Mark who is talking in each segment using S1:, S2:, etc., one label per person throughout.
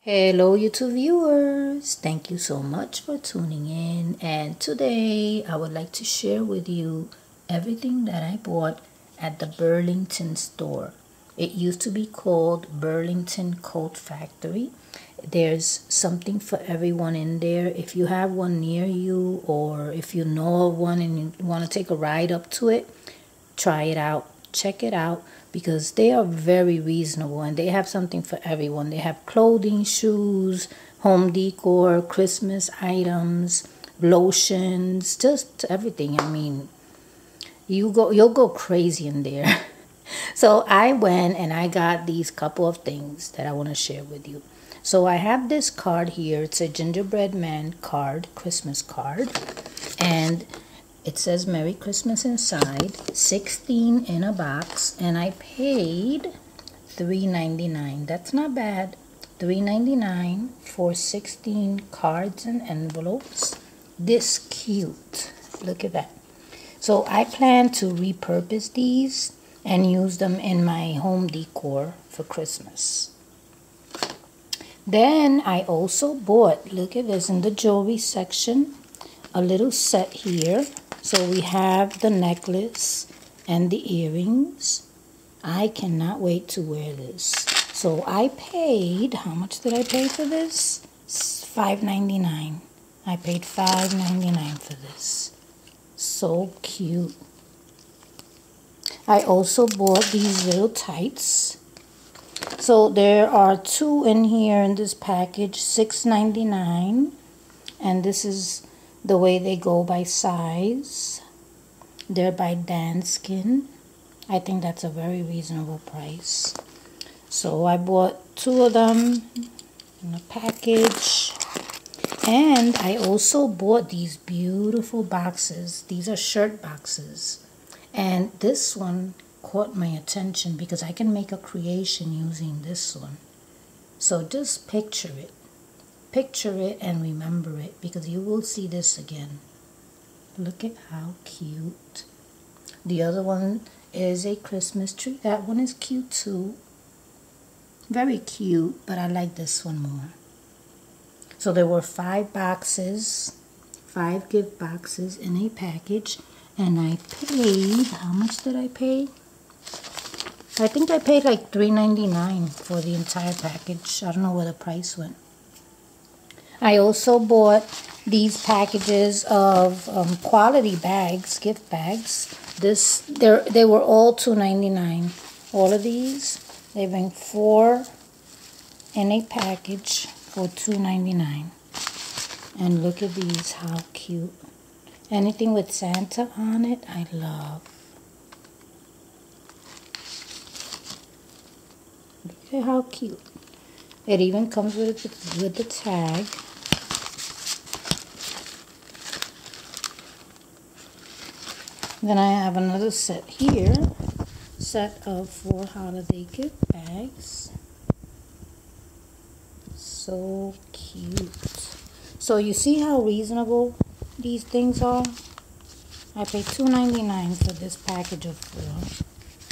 S1: Hello YouTube viewers, thank you so much for tuning in, and today I would like to share with you everything that I bought at the Burlington store. It used to be called Burlington Coat Factory. There's something for everyone in there. If you have one near you, or if you know of one and you want to take a ride up to it, try it out, check it out, because they are very reasonable and they have something for everyone. They have clothing, shoes, home decor, Christmas items, lotions, just everything. I mean, you'll go crazy in there. So I went and I got these couple of things that I want to share with you. So I have this card here. It's a gingerbread man card, Christmas card, and it says Merry Christmas inside, 16 in a box, and I paid $3.99. That's not bad. $3.99 for 16 cards and envelopes. This cute. Look at that. So I plan to repurpose these and use them in my home decor for Christmas. Then I also bought, look at this, in the jewelry section, a little set here. So we have the necklace and the earrings. I cannot wait to wear this. So I paid, how much did I pay for this? $5.99. I paid $5.99 for this. So cute. I also bought these little tights. So there are two in here in this package, $6.99. And this is the way they go by size. They're by Danskin. I think that's a very reasonable price. So I bought two of them in a package. And I also bought these beautiful boxes. These are shirt boxes. And this one caught my attention because I can make a creation using this one. So just picture it. Picture it and remember it, because you will see this again. Look at how cute. The other one is a Christmas tree. That one is cute too. Very cute, but I like this one more. So there were 5 boxes, 5 gift boxes in a package, and I paid, how much did I pay? I think I paid like $3.99 for the entire package. I don't know where the price went. I also bought these packages of quality bags, gift bags. They were all $2.99. All of these, they bring 4 in a package for $2.99. And look at these, how cute. Anything with Santa on it, I love. Look at how cute. It even comes with the tag. Then I have another set here, set of 4 holiday gift bags. So cute. So you see how reasonable these things are? I paid $2.99 for this package of 4.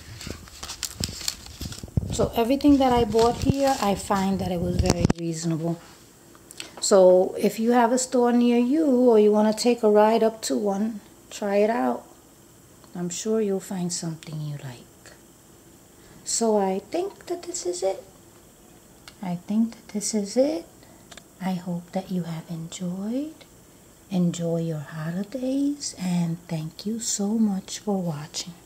S1: So everything that I bought here, I find that it was very reasonable. So if you have a store near you, or you want to take a ride up to one, try it out. I'm sure you'll find something you like. So I think that this is it. I hope that you have enjoyed. Enjoy your holidays, and thank you so much for watching.